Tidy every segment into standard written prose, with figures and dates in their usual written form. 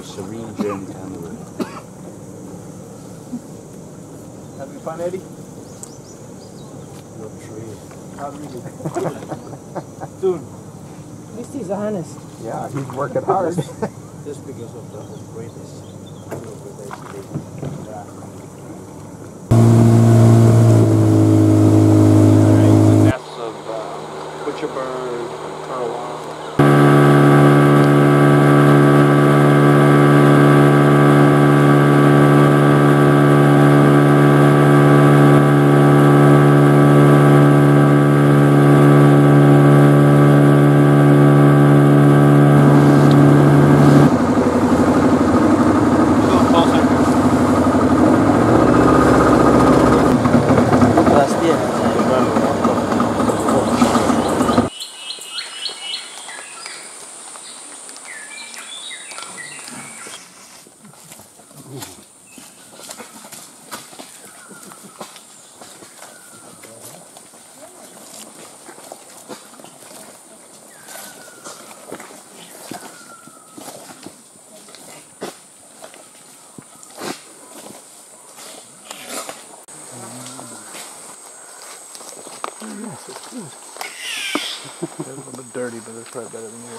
serene journey down the road. Having fun, Eddie? Not really. Not really. Soon. At least he's honest. Yeah, he's working hard. Just because of the greatness. Nests of butcherbird, curlew. Yes, it's good. It's a little bit dirty, but it's probably better than yours.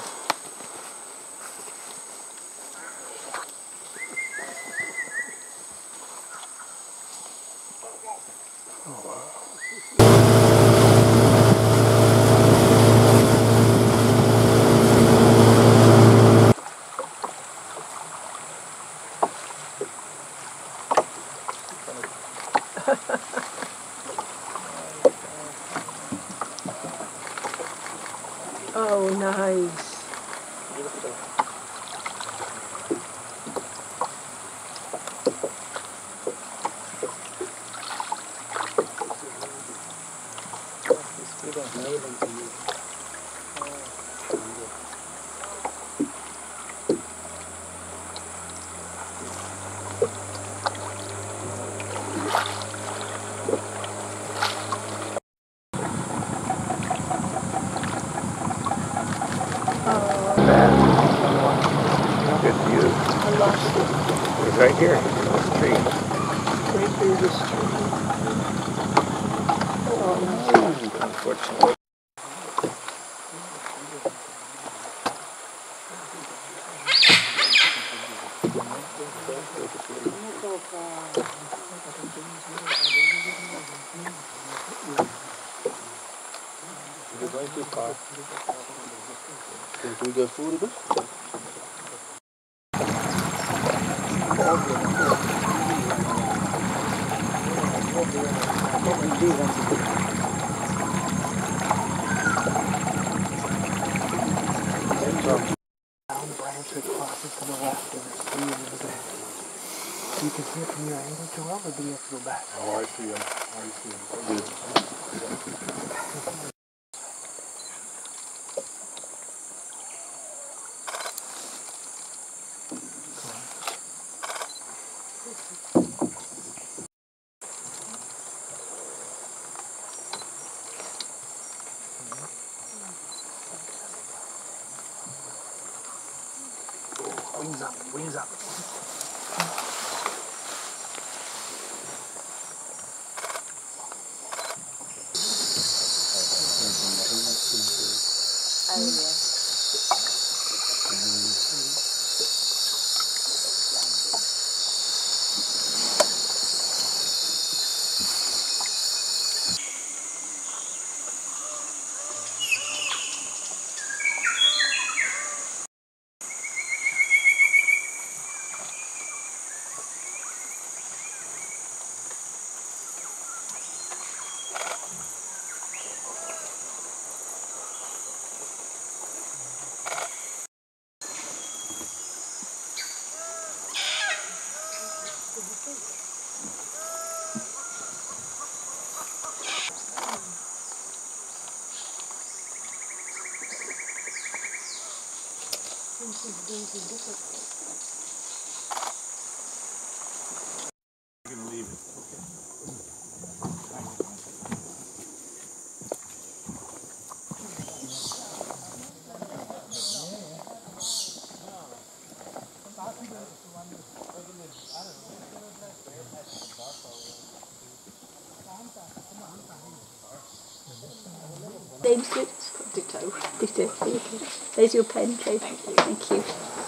Oh, nice. Good view. I lost it. It's right here. This tree. Right through this tree. Oh, Unfortunately. You're going too far. Can we go forward a bit? Down branch that crosses to the left and the stream is there. You can see it from your angle, Joel, or do you have to go back? Oh, I see him. I see him. Wings up, wings up. You're gonna leave it. Okay. Name's good. Ditto. Ditto. There's your pen, Kate. Thank you.